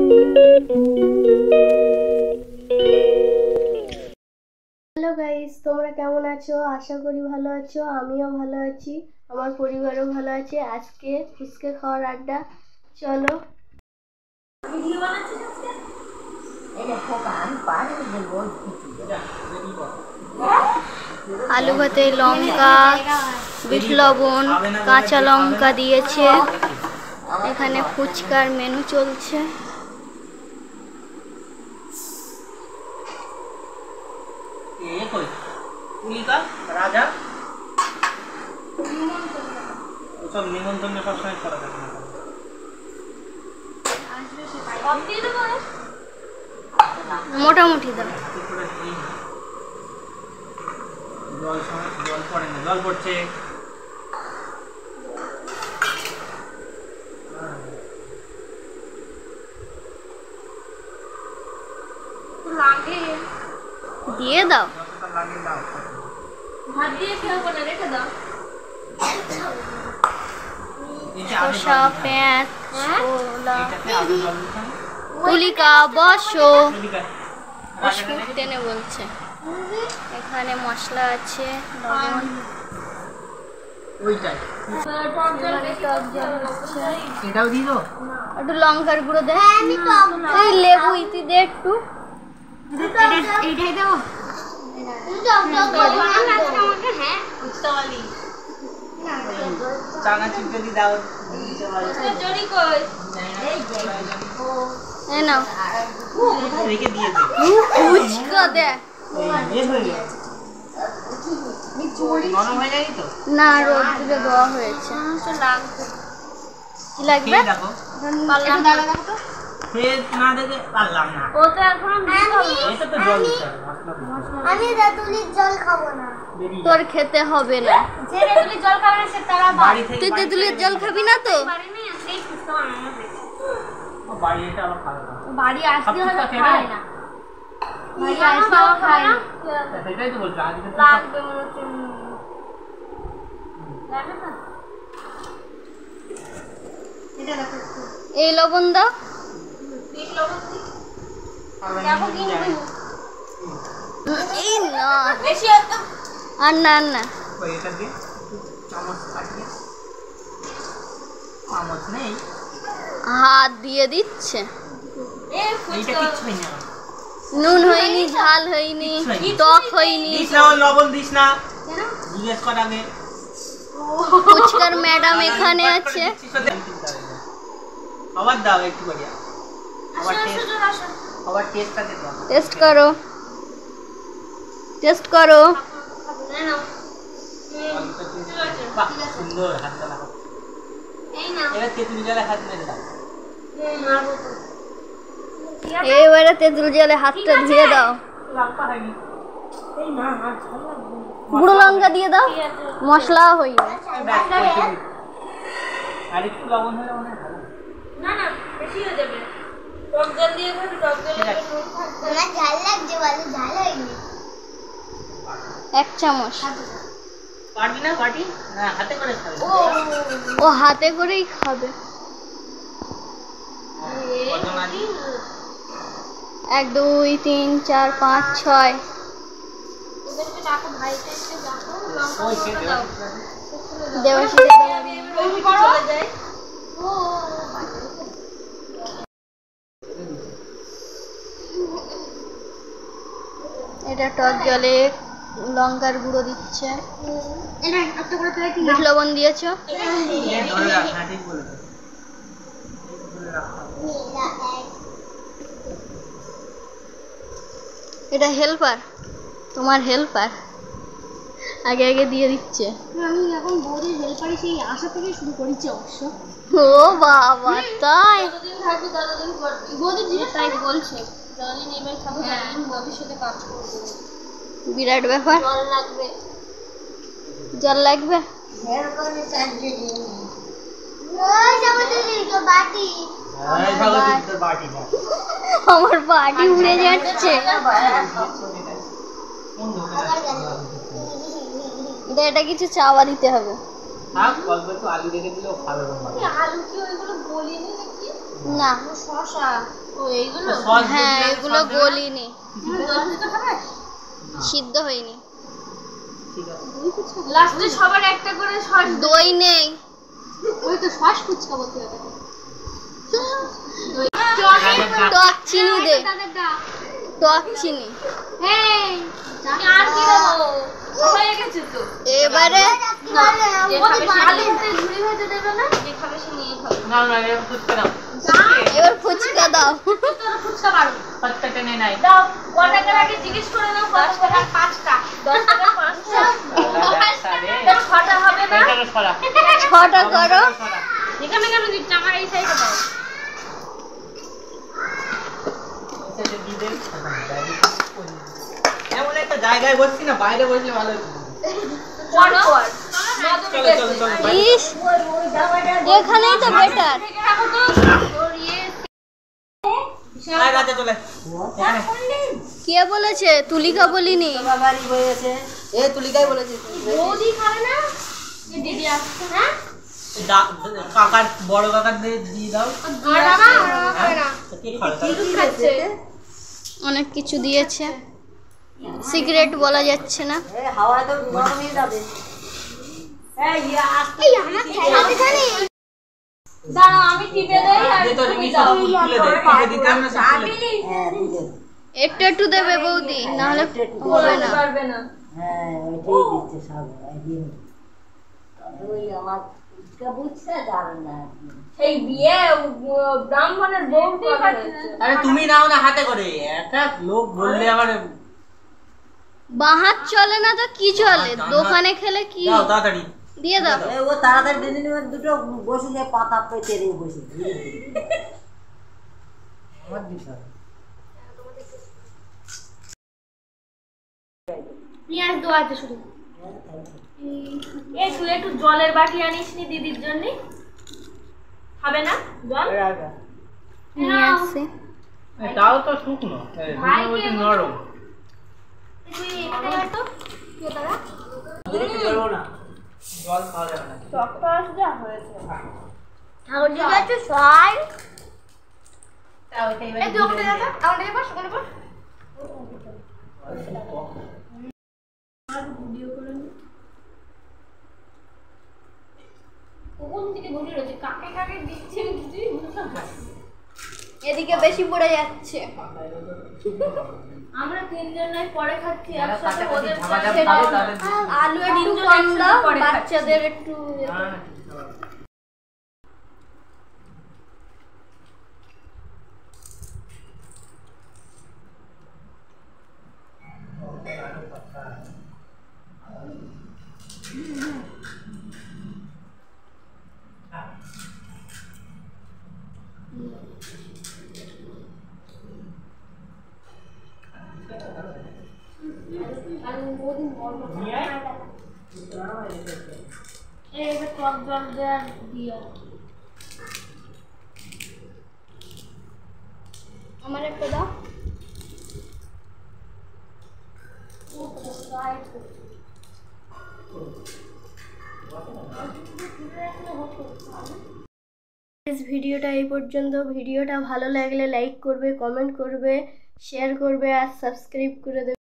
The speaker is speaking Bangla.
হ্যালো গাইস, তোমরা কেমন আছো? আশা করি ভালো আছো। আমিও ভালো আছি, আমার পরিবারও ভালো আছে। আজকে ফুচকা খাওয়ার আড্ডা। চলো। ভিডিও বানাচ্ছিস আজকে? এই দেখো আমি পারি বলবো। আলু ভাতে লঙ্কা, বিট লবণ, কাঁচা লঙ্কা দিয়েছে। এখানে ফুচকার মেনু চলছে। রাজা সব নিমন্ত্রণ সবসময় করা থাকে না। মোটামুটি দাও। জল পড়ে না, জল পড়ছে। দিয়ে দাও। ভাত দিয়ে খেয়ে না, রেখে দাও। শসা, পেঁয়াজ, ছোলা, তুলিকা বসো টেনে বলছে। এখানে মশলা আছে, লবণ, এটাও দিয়ে দাও। একটু লঙ্কার গুঁড়ো দে, লেবু ইতি দে একটু। এইটাই দেবো। না, রোদ্রে দেওয়া হয়েছে। কি লাগবে? তোর খেতে হবে না। তুই তেঁতুলের জল খাবি না তো? বাড়ি আসতে হলে খায় না। এই লবণ দাও। আর না আর না, হাত দিয়ে দিচ্ছে। নুন হয়নি, ঝাল হয়নি, টক হয়নি। লবণ দিস না, জিজ্ঞেস কর আগে। ফুচকার ম্যাডাম এখানে আছে। আবার দাও একটু করে। আবার টেস্টটা দে দাও। টেস্ট করো, টেস্ট করো। বাহ, সুন্দর। হাতটা লাগাও। এবার তেঁতুল জলে হাত মেরে দাও। এবারে তেঁতুল জলে হাতটা ধুয়ে দাও। গুঁড়ো লঙ্কা দিয়ে দাও, মশলা হয়নি। আর একটু লবণ হলে মনে হয় ভালো। না না, বেশি হয়ে যাবে। টক জল দিয়ে খাবি, টক জল দিয়ে না, ঝাল লাগছে, ভালো ঝাল হয়নি। 1 চামচ। কাটবি না? কাটি না, হাতে করে খাবে। ও হাতে করেই খাবে। 1 2 3 4 5 6। ওদেরকে ডাকো, ভাইকে এসে ডাকো। ওই সে দাও। দেওয়াশিতে চলে যায়। এটা টক জলে লঙ্কার গুঁড়ো দিচ্ছে। বিট লবণ দিয়েছো। এটা হেল্পার, তোমার হেল্পার আগে আগে দিয়ে দিচ্ছে। আমি এখন বৌদির হেল্পারে সেই আশা থেকে শুরু করেছি অবশ্য। ও বাবা, তাই? যতদিন থাকবে ততদিন করবি। বৌদি জিনিস তাই বলছে, যতদিন এবার থাকবে ততদিন বৌদির সাথে কাজ করবো। বিরাট ব্যাপার। জল লাগবে, জল লাগবে। আমার বাটি উড়ে যাচ্ছে। এটা কিছু চাওয়া দিতে হবে। অল্প একটু আলু রেখে দিলেও ভালো হবে। আলু কি ওইগুলো গলিনি নাকি? না, শসা ও এইগুলো হ্যাঁ এগুলো গলিনি, সিদ্ধ হয়নি। লাস্টে সবার একটা করে সস দই নেই। ওই তো সস ফুচকা বলতে হবে। টক চিনি দে, টক চিনি। আর কি দেবো? হয়ে গেছে তো। এবারে না না এর ফুচকা দাও। এবার ফুচকা দাও। ফুচকা পারো ফুচকা টেনে নাই দাও। কত টাকার আগে জিজ্ঞেস করে নাও। 10 টাকার 5টা, 10 টাকার 5টা। 6টা হবে না? এটারও ছড়া 6টা করো। এখানে কেন দিচ্ছ? আমার এই সাইডে দাও। সেটা দি দে। এমন একটা জায়গায় বসছি না, বাইরে বসলে ভালো হতো। চলো চলো চলো চলো। ইস এখানেই তো বেটার। আয় রাতে চলে। এখানে কে বলেছে? তুলিকা বলিনি। বাবারই বলেছে, এ তুলিকাই বলেছে। বৌদি খাবে না? এই দিদি আসছে হ্যাঁ? কাকার বড় কাকার দিয়ে দাও। আর বাবা খাবে না। কি খাবে? দুধ খাচ্ছে। অনেক কিছু দিয়েছে, সিগারেট বলা যাচ্ছে না। এ হাওয়া তো গরম হয়ে যাবে। দাঁড়াও আমি টিপে দেই আর দে তো রিমি সব তুলে দে। টিপে দিতে হবে না, সব তুলে দে। হ্যাঁ দিলে। একটু একটু দেবে বৌদি, নাহলে হবে না। পারবে না। হ্যাঁ ওইটাই দিচ্ছে সব একদিন। ওই আমার ফুচকা বুঝছে যাবে না। এই বিয়ে ব্রাহ্মণের বউটি পাচ্ছে। আরে তুমি নাও না হাতে করে। একটা লোক বললে আবার বাহাত চলে না তো কি চলে? দোকানে খেলে কি? দাও তাড়াতাড়ি। দিয়ে দাও। এ ও তাড়াতাড়ি দিদি নিয়ে দুটো বসে যায় পাতা পেতে রে বসে। আমার বিষয়। পেঁয়াজ দেওয়া আছে শুধু। এই তুই একটু জলের বাটি আনিস নি দিদির জন্য? খাবে না জল? নিয়ে আসছি। এটাও তো শুকনো। এই নরম। তুই এখানে আয় তো। কে দাঁড়া? দেখি জলও না। জল খাওয়া যাবে না। টকটা যা হয়েছে। আমার দিকে আছে সয়। তাও এটা এই তুই ওখানে যা তো। আমার দিকে বস, ওখানে বস। ভিডিও করে নি। কোন দিকে ঘুরে রয়েছে? কাকে কাকে দিচ্ছে কিছুই বুঝতে পারছি না। এদিকে বেশি পড়ে যাচ্ছে। আমরা তিনজন নাই পরে খাচ্ছি যারা একসাথে। কাছাকাছি ওদের ঝামাঝাম সেটা খাবে না। তাদের দিচ্ছি। আলু একটু তিনজন কম একসাথে দাও, পরে খাচ্ছি। বাচ্চাদের একটু। এইবার টক জল দেওয়ার দিয়া। আমার একটা দাও। ভিডিওটা এই পর্যন্ত। ভিডিওটা ভালো লাগলে লাইক করবে, কমেন্ট করবে, শেয়ার করবে আর সাবস্ক্রাইব করে দেবে।